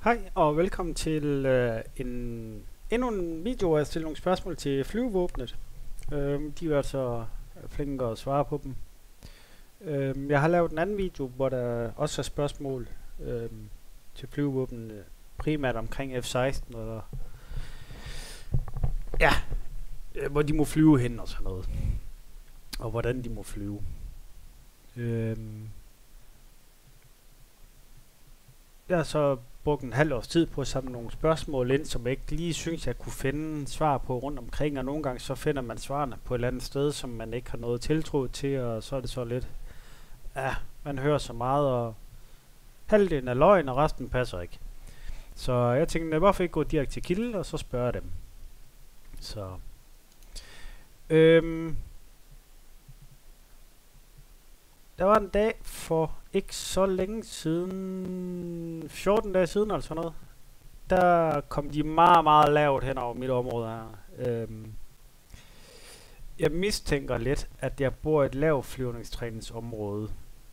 Hej og velkommen til endnu en video, hvor jeg stiller nogle spørgsmål til flyvevåbnet. De er altså flinke at svare på dem. Jeg har lavet en anden video, hvor der også er spørgsmål til flyvevåbnet, primært omkring F-16, og ja, hvor de må flyve hen og sådan noget. Og hvordan de må flyve. Jeg har så brugt en halv års tid på at samle nogle spørgsmål ind, som jeg ikke lige synes, jeg kunne finde svar på rundt omkring, og nogle gange så finder man svarene på et eller andet sted, som man ikke har noget tiltro til, og så er det så lidt, ja, man hører så meget, og halvdelen er løgn, og resten passer ikke. Så jeg tænkte, hvorfor ikke gå direkte til kilde, og så spørge dem. Så, der var en dag for ikke så længe siden, 14 dage siden eller sådan noget, der kom de meget lavt hen over mit område her. Jeg mistænker lidt, at jeg bor i et lavflyvningstræningsområde.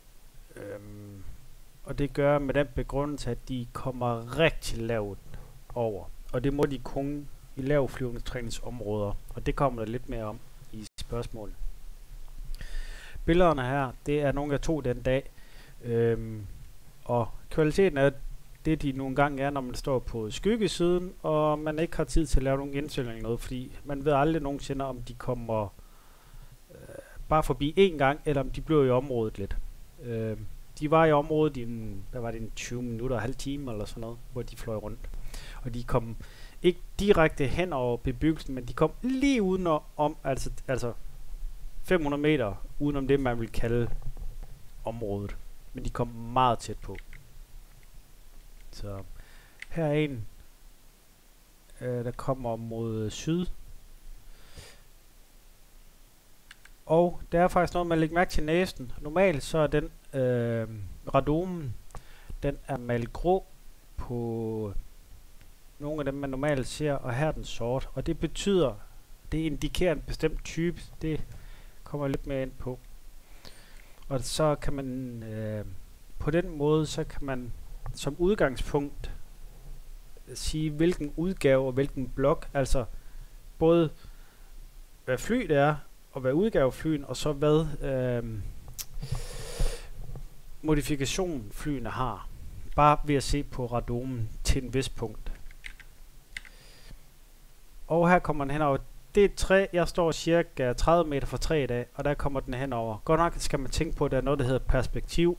Og det gør med den begrundelse, at de kommer rigtig lavt over. Og det må de kun i lavflyvningstræningsområder. Og det kommer der lidt mere om i spørgsmålet. Billederne her, det er nogle jeg tog den dag. Og kvaliteten er det, de nogle gange er, når man står på skyggesiden, og man ikke har tid til at lave nogen indstilling eller noget, fordi man ved aldrig nogensinde, om de kommer bare forbi en gang, eller om de bliver i området lidt. De var i området i en 20 minutter, halv time eller sådan noget, hvor de fløj rundt. Og de kom ikke direkte hen over bebyggelsen, men de kom lige udenom, altså 500 meter udenom det, man vil kalde området. Men de kom meget tæt på. Så her er en, der kommer mod syd. Og der er faktisk noget, man lægger mærke til næsten. Normalt så er den radomen, den er malet grå på nogle af dem, man normalt ser, og her er den sort. Og det betyder, det indikerer en bestemt type. Det kommer jeg lidt mere ind på. Og så kan man på den måde, så kan man som udgangspunkt sige, hvilken udgave og hvilken blok, altså både hvad fly det er, og hvad udgave flyen, og så hvad modifikation flyene har. Bare ved at se på radomen til en vis punkt. Og her kommer den henover. Det er et træ, jeg står cirka 30 meter fra træet i dag, og der kommer den henover. Godt nok skal man tænke på, at der er noget, der hedder perspektiv.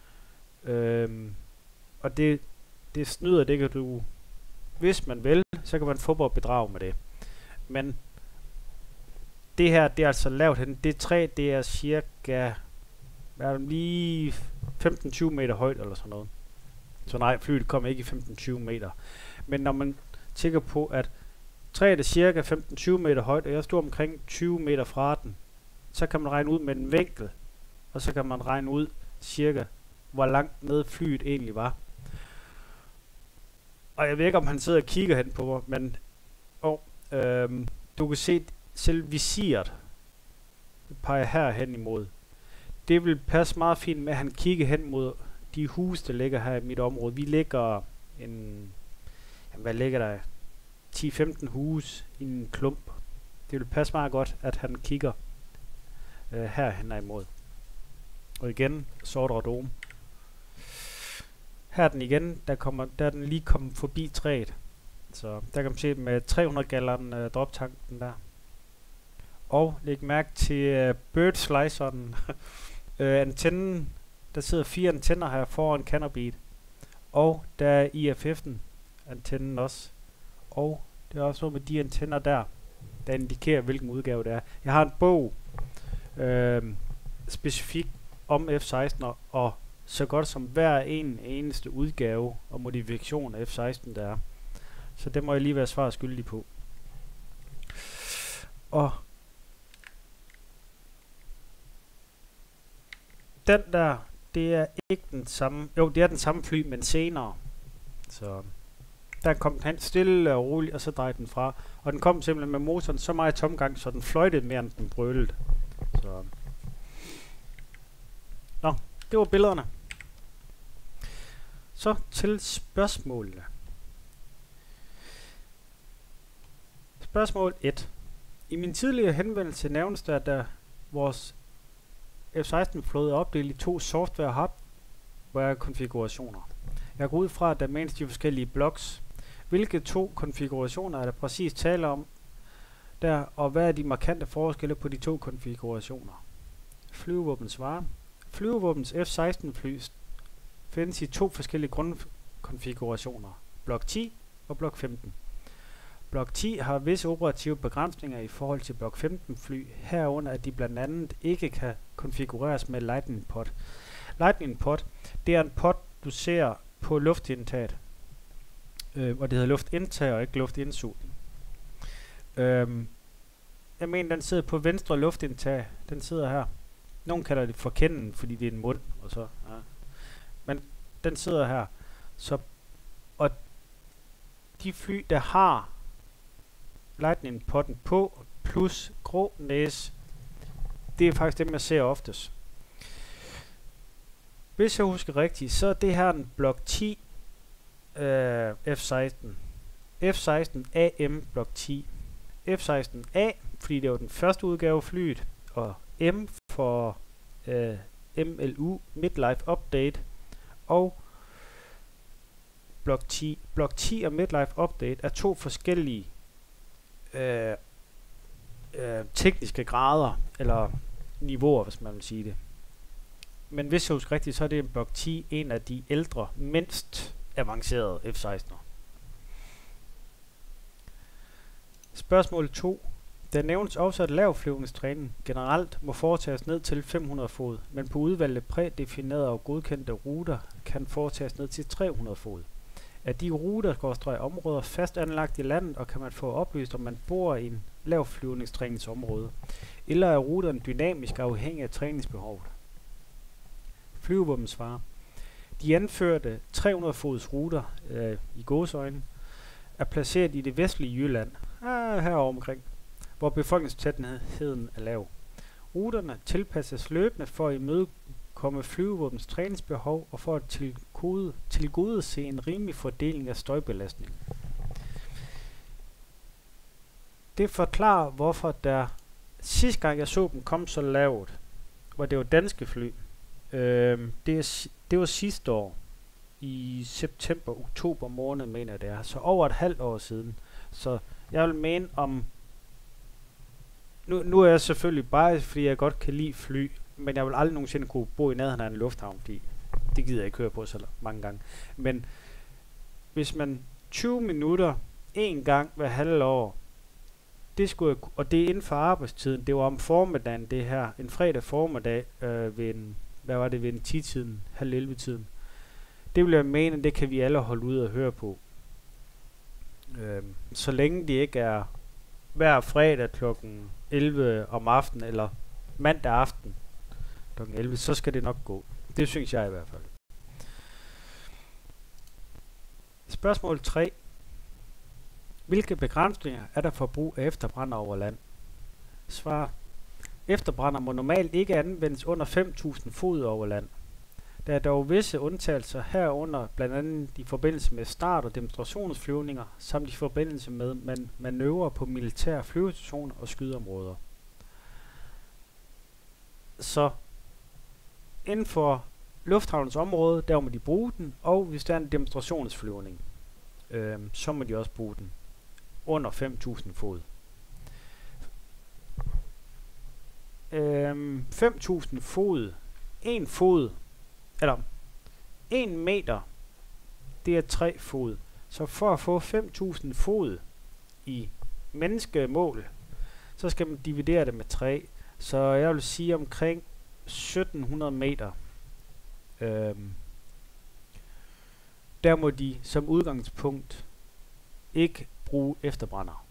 Og det snyder, det kan du, hvis man vil, så kan man få på at bedrage med det. Men det her, det er altså lavt hen. Det træ, det er cirka lige 15-20 meter højt eller sådan noget. Så nej, flyet kommer ikke i 15-20 meter. Men når man tænker på, at træet er cirka 15-20 meter højt, og jeg står omkring 20 meter fra den, så kan man regne ud med en vinkel, og så kan man regne ud cirka, hvor langt nede flyet egentlig var. Og jeg ved ikke, om han sidder og kigger hen på mig, men du kan se selv visiret, det peger her hen imod. Det vil passe meget fint med, at han kigger hen mod de huse, der ligger her i mit område. Vi ligger hvad ligger der? 10-15 huse i en klump. Det vil passe meget godt, at han kigger herhen imod. Og igen, sort radome. Her er den igen, der er den lige kommet forbi træet. Så der kan man se med 300 gallon droptanken der. Og læg mærke til bird sliceren. Antennen, der sidder 4 antenner her foran canopyet. Og der er IFF'en antennen også. Og det er også noget med de antenner der indikerer, hvilken udgave det er. Jeg har en bog specifikt om F-16 og så godt som hver eneste udgave og modifikation af F-16 der er. Så det må jeg lige være svaret skyldig på. Og den der, det er ikke den samme. Jo, det er den samme fly, men senere. Så der kom den hen stille og roligt, og så drejede den fra. Og den kom simpelthen med motoren så meget tomgang, så den fløjtede mere, end den brølede. Så. Nå, det var billederne. Så til spørgsmålene. Spørgsmål 1. I min tidligere henvendelse nævnes der, at vores F-16-flåde er opdelt i 2 software- og hardware-konfigurationer. Jeg går ud fra, at der menes de forskellige blocks. Hvilke 2 konfigurationer er der præcis tale om der, og hvad er de markante forskelle på de 2 konfigurationer? Flyvevåben svarer. Flyvevåbens F-16-fly findes i 2 forskellige grundkonfigurationer. Blok 10 og Blok 15. Blok 10 har visse operative begrænsninger i forhold til Blok 15 fly, herunder at de blandt andet ikke kan konfigureres med Lightning Pod. Lightning Pod, det er en pod, du ser på luftindtaget, og det hedder luftindtag og ikke luftindsugning. Jeg mener, den sidder på venstre luftindtag. Den sidder her. Nogle kalder det for kenden, fordi det er en mund, og så, ja. Men den sidder her. Så, og de fly, der har Lightning-podden på, plus grå næse, det er faktisk dem, jeg ser oftest. Hvis jeg husker rigtigt, så er det her en Blok 10 F-16. F-16 AM Blok 10. F-16A, fordi det var den første udgave af flyet, og M for MLU, Midlife Update, og Blok 10. Blok 10 og Midlife Update er 2 forskellige tekniske grader, eller niveauer, hvis man vil sige det. Men hvis jeg husker rigtigt, så er det en Blok 10 en af de ældre, mindst avancerede F-16'er. Spørgsmål 2. Der nævnes også, at lavflyvningstræning generelt må foretages ned til 500 fod, men på udvalgte prædefinerede og godkendte ruter kan foretages ned til 300 fod. Er de ruter områder fast anlagt i landet, og kan man få oplyst, om man bor i en lavflyvningstræningsområde, eller er ruterne dynamisk afhængig af træningsbehovet? Flyvevåben svarer. De anførte 300 fods ruter i gåseøjne er placeret i det vestlige Jylland, herovre omkring, hvor befolkningstætheden er lav. Ruterne tilpasses løbende for at imødekomme flyvevåbens træningsbehov og for at tilgodese en rimelig fordeling af støjbelastning. Det forklarer, hvorfor der sidste gang jeg så dem kom så lavt, hvor det var danske fly. Det var sidste år i september-oktober måned, mener jeg det er. Så over et halvt år siden. Så jeg vil mene om... Nu er jeg selvfølgelig bare, fordi jeg godt kan lide fly, men jeg vil aldrig nogensinde kunne bo i nærheden af en lufthavn, fordi det gider jeg ikke høre på så mange gange. Men hvis man 20 minutter en gang hver halve år, det skulle jeg, og det er inden for arbejdstiden, det var om formiddagen det her, en fredag formiddag ved en, hvad var det, ved en 10-tiden, halv 11-tiden. Det vil jeg mene, det kan vi alle holde ud og høre på. Så længe det ikke er hver fredag klokken 11 om aftenen, eller mandag aften klokken 11, så skal det nok gå. Det synes jeg i hvert fald. Spørgsmål 3. Hvilke begrænsninger er der for brug af efterbrænder over land? Svar. Efterbrænder må normalt ikke anvendes under 5.000 fod over land. Der er dog visse undtagelser herunder, blandt andet i forbindelse med start- og demonstrationsflyvninger, samt i forbindelse med manøvrer på militære flyvestationer og skydeområder. Så inden for lufthavnens område, der må de bruge den, og hvis der er en demonstrationsflyvning, så må de også bruge den under 5.000 fod. 5.000 fod, 1 fod, eller 1 meter, det er 3 fod. Så for at få 5.000 fod i menneskemål, så skal man dividere det med 3. Så jeg vil sige omkring 1700 meter. Der må de som udgangspunkt ikke bruge efterbrænder.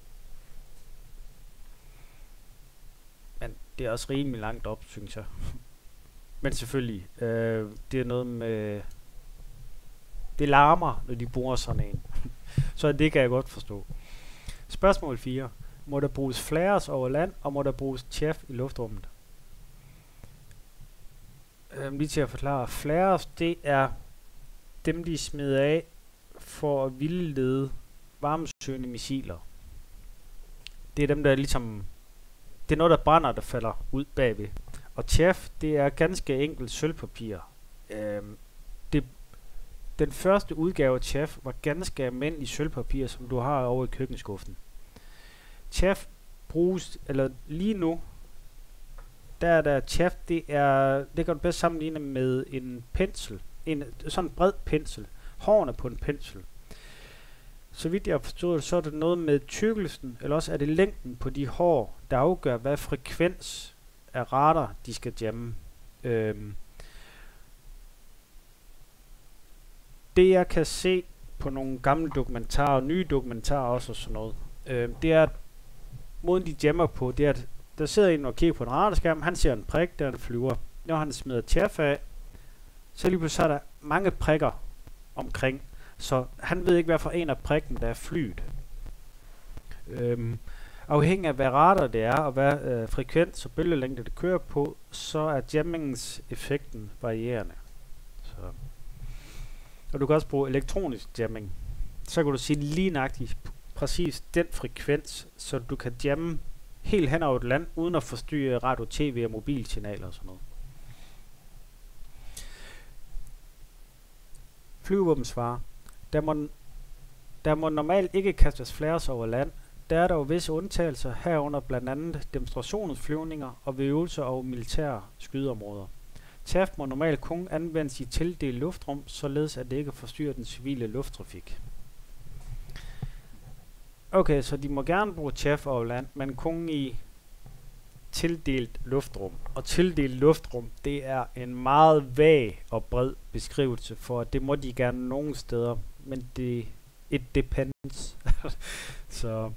Men det er også rimelig langt op, synes jeg. Men selvfølgelig, det er noget med... Det larmer, når de bruger sådan en. Så det kan jeg godt forstå. Spørgsmål 4. Må der bruges flares over land, og må der bruges chaff i luftrummet? Lige til at forklare. Flares, det er dem, de smider af for at vildlede varmesøgende missiler. Det er dem, der ligesom... Det er noget, der brænder, der falder ud bagved. Og chaff, det er ganske enkelt sølvpapir. Den første udgave af chaff var ganske almindelig sølvpapir, som du har over i køkkenskuffen. Chaff bruges, eller lige nu, der chaff, det kan du bedst sammenligne med en pensel. Sådan en bred pensel. Hårene på en pensel. Så vidt jeg har forstået, så er det noget med tykkelsen, eller også er det længden på de hår, der afgør, hvad frekvens af radar, de skal jamme. Det jeg kan se på nogle gamle dokumentarer, og nye dokumentarer også og sådan noget, det er, at måden de jammer på, det er, at der sidder en og kigger på en radarskærm, han ser en prik, der flyver. Når han smider chaff af, så lige pludselig er der mange prikker omkring, så han ved ikke, hvad for en af prikken, der er flyet. Afhængig af hvad radar det er, og hvad frekvens og bølgelængde det kører på, så er jammingens effekten varierende. Så. Og du kan også bruge elektronisk jamming. Så kan du sige lige nøjagtigt præcis den frekvens, så du kan jamme helt hen over et land, uden at forstyrre radio, tv og mobilsignaler og sådan noget. Flyvevåbensvarer. Der må normalt ikke kastes flares over land. Der er dog visse undtagelser, herunder blandt andet demonstrationsflyvninger og ved øvelser over militære skydeområder. Chaff må normalt kun anvendes i tildelt luftrum, således at det ikke forstyrrer den civile lufttrafik. Okay, så de må gerne bruge chaff over land, men kun i tildelt luftrum. Og tildelt luftrum, det er en meget vag og bred beskrivelse for, at det må de gerne nogle steder, men it depends. Så...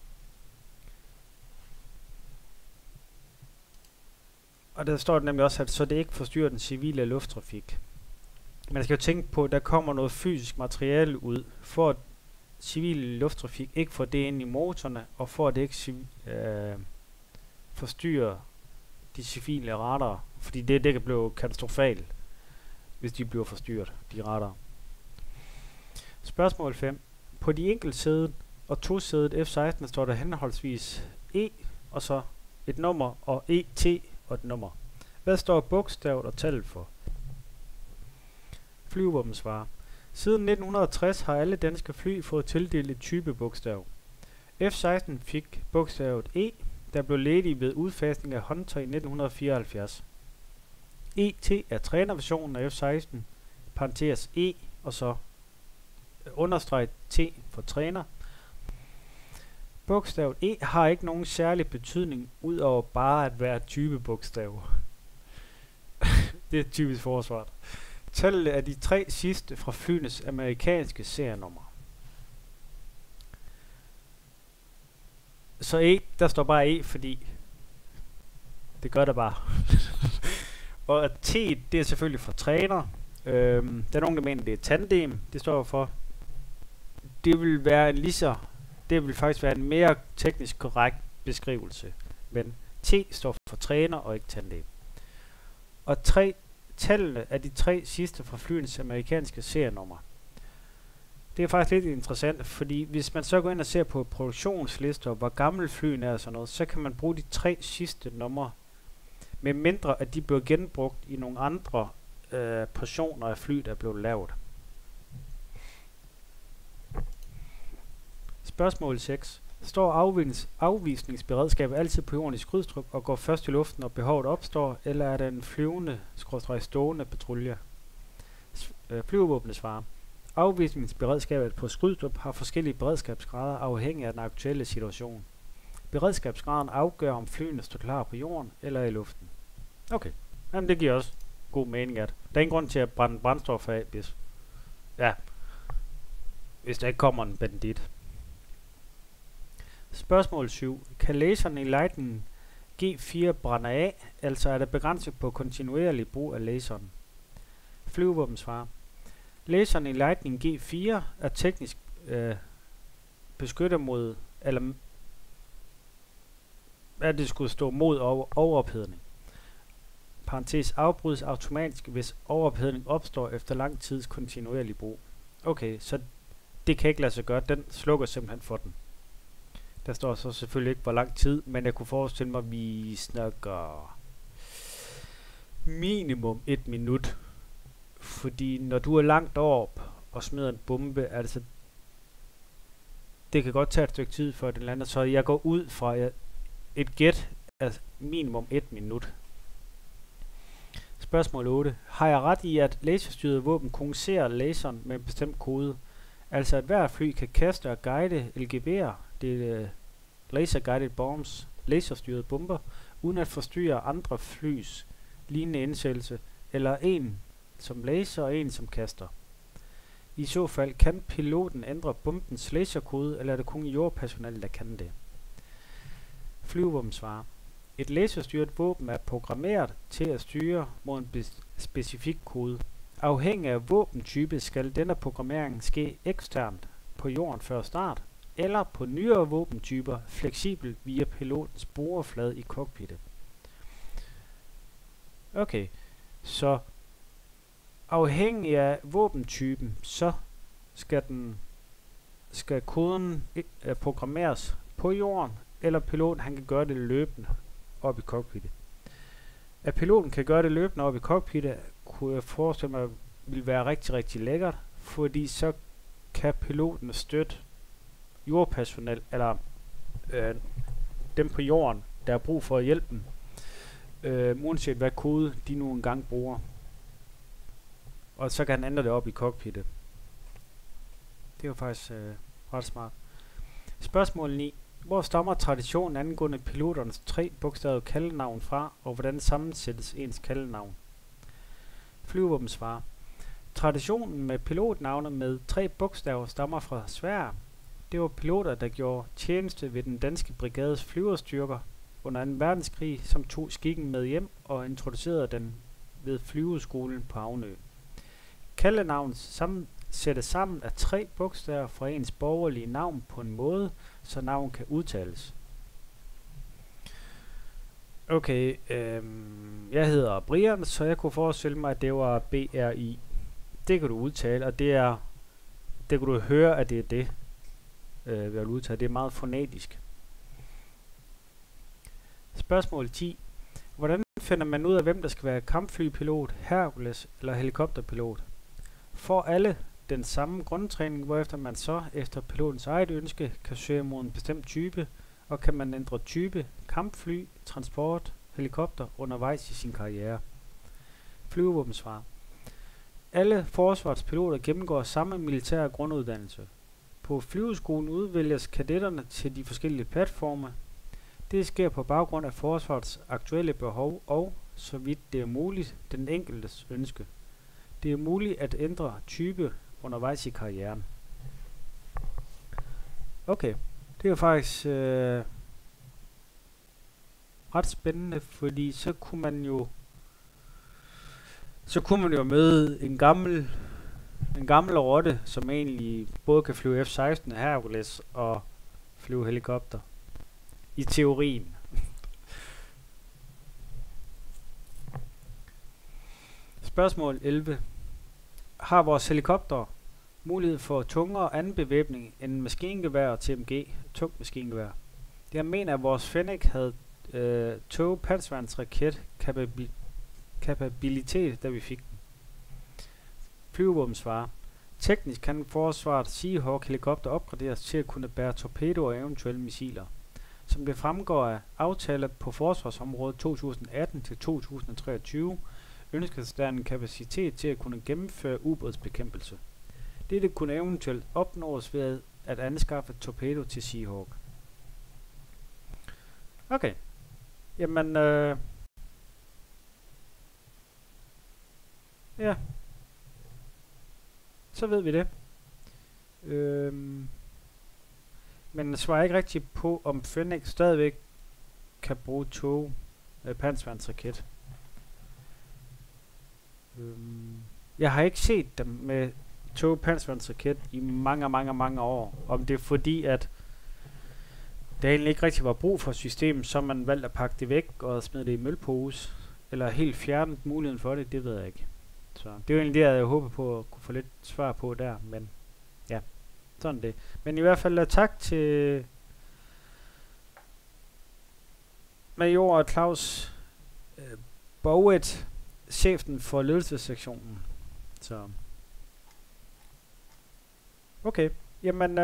Og der står det nemlig også, at så det ikke forstyrrer den civile lufttrafik. Man skal jo tænke på, at der kommer noget fysisk materiale ud, for at civil lufttrafik ikke får det ind i motorerne, og for at det ikke forstyrrer de civile radarer. Fordi det kan blive katastrofalt, hvis de bliver forstyrret, de radarer. Spørgsmål 5. På de enkeltsædede og tosædede F-16 står der henholdsvis E, og så et nummer, og ET og et nummer. Hvad står bogstavet og tallet for? Flyvevåbensvarer. Siden 1960 har alle danske fly fået tildelt et typebogstav. F-16 fik bogstavet E, der blev ledig ved udfasning af Hunter i 1974. ET er trænerversionen af F-16, parentes E, og så understreget T for træner. Bogstavet E har ikke nogen særlig betydning, udover bare at være typebogstav. Det er typisk forsvaret. Tallet er de 3 sidste fra flyenes amerikanske serienummer. Så E, der står bare E, fordi det gør der bare. Og T, det er selvfølgelig for træner. Der er nogen, der mener, det er tandem, det står for. Det vil faktisk være en mere teknisk korrekt beskrivelse. Men T står for træner og ikke tandem. Og tallene er de 3 sidste fra flyens amerikanske serienummer. Det er faktisk lidt interessant, fordi hvis man så går ind og ser på produktionslister, hvor gamle flyene er og sådan noget, så kan man bruge de 3 sidste numre, med mindre at de bliver genbrugt i nogle andre portioner af fly, der er blevet lavet. Spørgsmål 6. Står afvisningsberedskabet altid på jorden i Skrydstrup og går først i luften, når behovet opstår, eller er der en flyvende/stående patrulje? Flyvevåbnet svarer. Afvisningsberedskabet på Skrydstrup har forskellige beredskabsgrader afhængig af den aktuelle situation. Beredskabsgraden afgør, om flyene står klar på jorden eller i luften. Okay. Jamen, det giver også god mening, at der er ingen grund til at brænde brændstof af, hvis der ikke kommer en bandit. Spørgsmål 7. Kan laseren i Lightning G4 brænde af, altså er der begrænset på kontinuerlig brug af laseren? Flyvevåbensvarer. Laseren i Lightning G4 er teknisk beskyttet mod, eller at det skulle stå mod overophedning. Parentes afbrydes automatisk, hvis overophedning opstår efter lang tids kontinuerlig brug. Okay, så det kan ikke lade sig gøre. Den slukker simpelthen for den. Der står så selvfølgelig ikke, hvor lang tid, men jeg kunne forestille mig, at vi snakker minimum 1 minut. Fordi når du er langt op og smider en bombe, altså det kan godt tage et stykke tid før den lander, så jeg går ud fra et gæt af minimum 1 minut. Spørgsmål 8. Har jeg ret i, at laserstyrede våben kommunicerer laseren med en bestemt kode? Altså at hver fly kan kaste og guide LGB'er, det er Laser Guided Bombs, laserstyrede bomber, uden at forstyrre andre flys lignende indsættelse, eller en som laser og en som kaster. I så fald kan piloten ændre bombens laserkode, eller er det kun jordpersonale, der kan det? Flyvevåben svarer. Et laserstyret våben er programmeret til at styre mod en specifik kode. Afhængig af våbentype skal denne programmering ske eksternt på jorden før start, eller på nyere våbentyper fleksibelt via pilotens brugerflade i cockpittet. Okay, så afhængig af våbentypen, så skal koden programmeres på jorden, eller piloten han kan gøre det løbende op i cockpittet. At piloten kan gøre det løbende op i cockpittet, kunne jeg forestille mig, vil være rigtig, rigtig lækkert, fordi så kan piloten støtte jordpersonel, eller dem på jorden, der er brug for at hjælpe dem, uanset hvad kode de nu engang bruger. Og så kan han ændre det op i cockpittet. Det er jo faktisk ret smart. Spørgsmål 9. Hvor stammer traditionen angående piloternes 3 bogstavede kaldenavn fra, og hvordan sammensættes ens kaldenavn? Flyvevåben svarer. Traditionen med pilotnavne med 3 bogstaver stammer fra Sverige. Det var piloter, der gjorde tjeneste ved den danske brigades flyverstyrker under 2. verdenskrig, som tog skikken med hjem og introducerede den ved flyveskolen på Havnø. Kaldenavnet sættes sammen af 3 bogstaver fra ens borgerlige navn på en måde, så navn kan udtales. Okay, jeg hedder Brian, så jeg kunne forestille mig, at det var BRI. Det kan du udtale, og det kan du høre, at det er det, ved at udtale. Det er meget fonetisk. Spørgsmål 10. Hvordan finder man ud af, hvem der skal være kampflypilot, Hercules eller helikopterpilot? Får alle den samme grundtræning, hvorefter man så efter pilotens eget ønske kan søge mod en bestemt type, og kan man ændre type, kampfly, transport, helikopter undervejs i sin karriere? Flyvevåbensvar. Alle forsvarspiloter gennemgår samme militære grunduddannelse. På flyveskolen udvælges kadetterne til de forskellige platforme. Det sker på baggrund af forsvarets aktuelle behov og, så vidt det er muligt, den enkeltes ønske. Det er muligt at ændre type undervejs i karrieren. Okay, det er faktisk ret spændende, fordi så kunne man jo møde en gammel rotte, som egentlig både kan flyve F-16 Hercules og flyve helikopter. I teorien. Spørgsmål 11. Har vores helikopter mulighed for tungere anden bevæbning end maskingevær og TMG, tungt maskingevær? Jeg mener, at vores Fennec havde togpanserværnsraket kapabilitet, da vi fik den. Flyvevåben svarer. Teknisk kan forsvaret Seahawk helikopter opgraderes til at kunne bære torpedoer og eventuelle missiler. Som det fremgår af aftaler på forsvarsområdet 2018 til 2023, ønskes der en kapacitet til at kunne gennemføre ubådsbekæmpelse. Dette kunne eventuelt opnås ved at anskaffe torpedo til Seahawk. Okay. Jamen, ja. Så ved vi det. Men jeg svarer ikke rigtig på, om Fennec stadigvæk kan bruge panserværnsraket. Jeg har ikke set dem med panserværnsraket i mange år. Om det er fordi, at der egentlig ikke rigtig var brug for systemet, så man valgte at pakke det væk og smide det i mølpose, eller helt fjernet muligheden for det, det ved jeg ikke. Så det er jo egentlig det, jeg håber på at kunne få lidt svar på der, men ja, sådan det. Men i hvert fald tak til Major Claus Boget, chefen for ledelsessektionen. Så. Okay, jamen,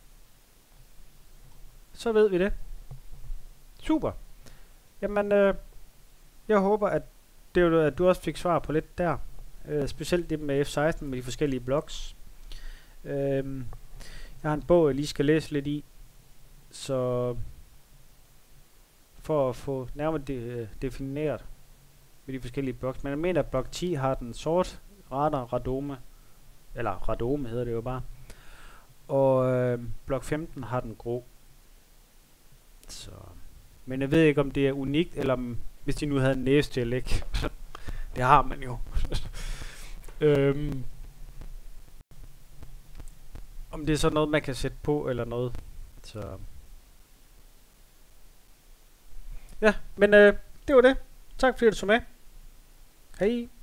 så ved vi det. Super. Jamen, jeg håber, at du også fik svar på lidt der. Specielt det med F16 med de forskellige blogs. Jeg har en bog, jeg lige skal læse lidt i. Så for at få nærmere defineret med de forskellige blogs. Men jeg mener, at blok 10 har den sort radome. Eller radome hedder det jo bare. Og blok 15 har den grå. Så. Men jeg ved ikke, om det er unikt, eller hvis de nu havde en næstil, ikke? Det har man jo. Om det er så noget, man kan sætte på, eller noget. Så. Ja, men det var det. Tak fordi du så med. Hej.